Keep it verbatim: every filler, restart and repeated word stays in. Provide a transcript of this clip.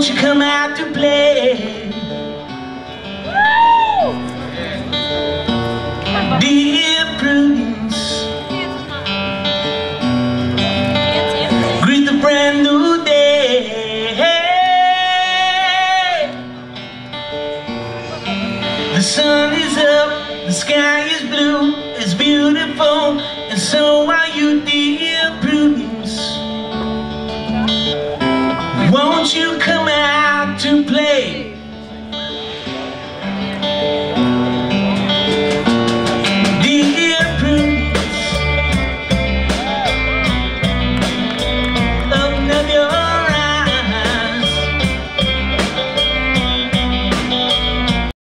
won't you come out to play? Dear Prudence, greet the brand new day. The sun is up, the sky is blue, it's beautiful, and so are you, dear.